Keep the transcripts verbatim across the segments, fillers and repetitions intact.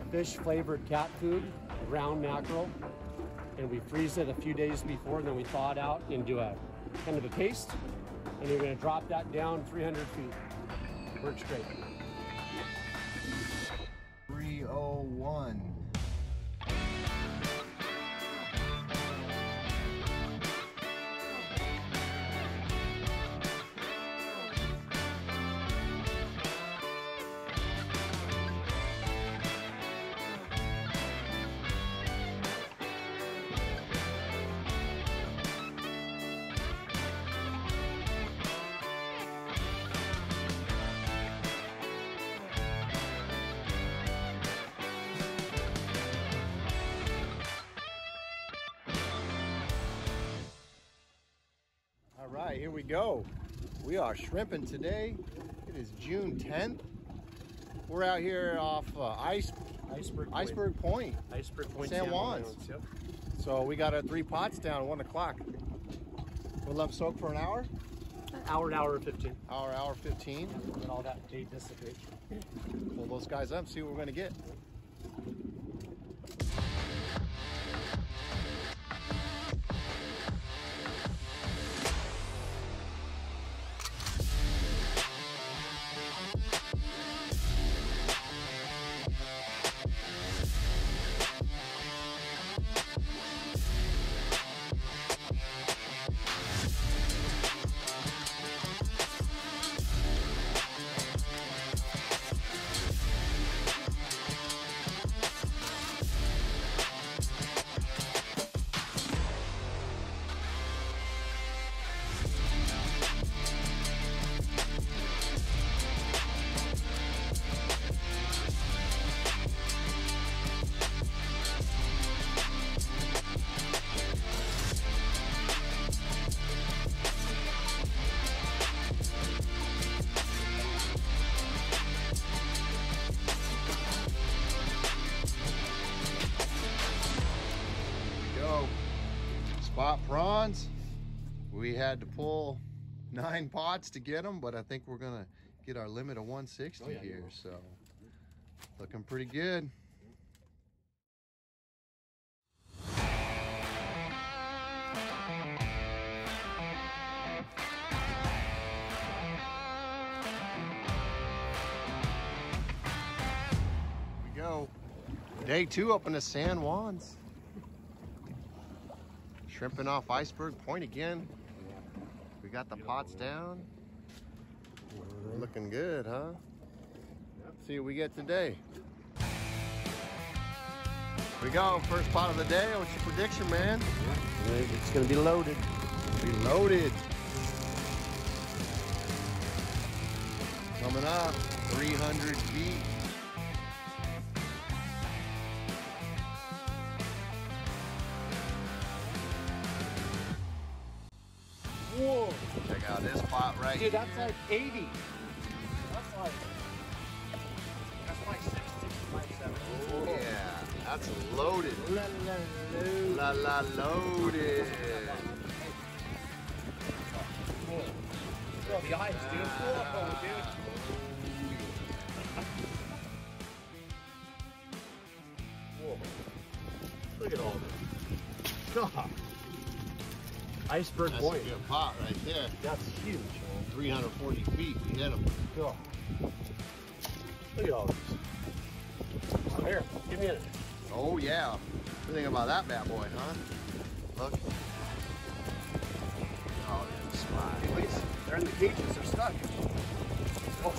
fish flavored cat food, ground mackerel, and we freeze it a few days before, and then we thaw it out and do a kind of a paste, and you're going to drop that down three hundred feet. Works great. three oh one. All right, here we go. We are shrimping today. It is June tenth. We're out here off uh, Ice, Iceberg, Iceberg Point, Point. Iceberg Point, San Juan's. Yep. So we got our three pots down at one o'clock. We'll let them soak for an hour? An hour, an hour and fifteen. Hour, hour fifteen. Let all that bait dissipate. Pull those guys up, see what we're gonna get. Spot prawns. We had to pull nine pots to get them, but I think we're gonna get our limit of one sixty oh, yeah, here, so looking pretty good. Here we go. Day two up in the San Juans. Shrimping off Iceberg Point again. We got the pots down. Looking good, huh? Let's see what we get today. Here we go, first pot of the day. What's your prediction, man? It's gonna be loaded. Be loaded. Coming up, three hundred feet. Whoa! Check out this pot right Dude, here. that's like eighty. That's like, that's like sixty, like seventy. Oh yeah, that's loaded. La la loaded. La la loaded. Cool. Feel the ice, dude. Whoa, dude. Whoa. Look at all this. God. Iceberg That's Point. a good pot right there. That's huge, man. three hundred forty feet, we hit them. God. Look at all this. Oh, here, give me a minute. Oh yeah. What do you think about that bad boy, huh? Look. Oh, yeah, spot. Anyways, they're in the cages, they're stuck. Oh.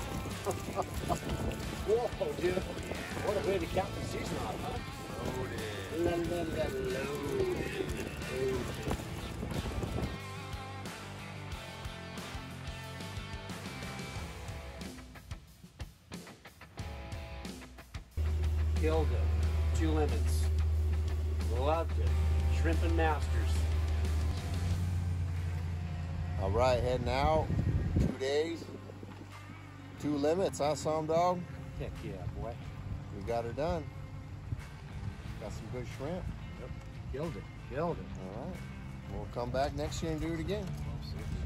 Whoa, dude. What a way to cap the season off, huh? Loaded. La, la, la, loaded. Loaded. Killed it. Two limits. Loved it. Shrimping masters. All right, heading out. Two days. Two limits, huh, some dog? Heck yeah, boy. We got her done. Got some good shrimp. Yep. Killed it. Killed it. All right. We'll come back next year and do it again. We'll see.